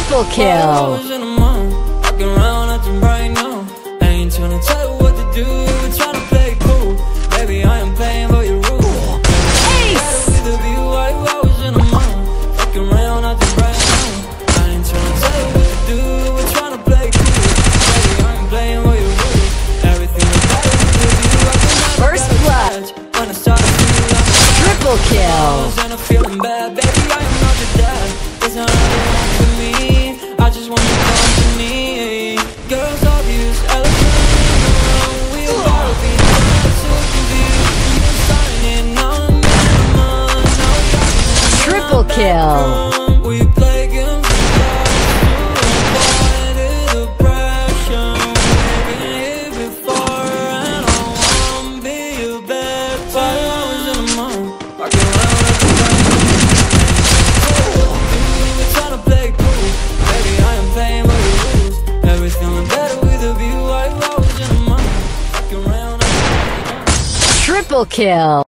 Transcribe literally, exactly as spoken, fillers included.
Triple kill. Ain't tryna tell you what to do, tryna play cool. Baby, I am playing for your rules. Ace. With the view, I was in a mind. Fucking around, nothing right now. I ain't tryna tell you what to do, we're tryna play cool. Baby, I am playing for your rules. Everything is better with the view. I can never First blood. when I start to feel like Triple kill. and I'm feeling bad. Baby, I am not your dad. It's not what you want from me. I just want you to come to me. Girls obvious, elephant. We will all be so confused. You're signing on minimum. Now we got Triple kill. we play games the pressure. We've been here before, and I wanna be your bed. Five hours in a month, walking around like a we're trying to play cool. Baby, I am playing by the rules. Everything look better with a view. Five hours in a month, walking around like a Triple kill.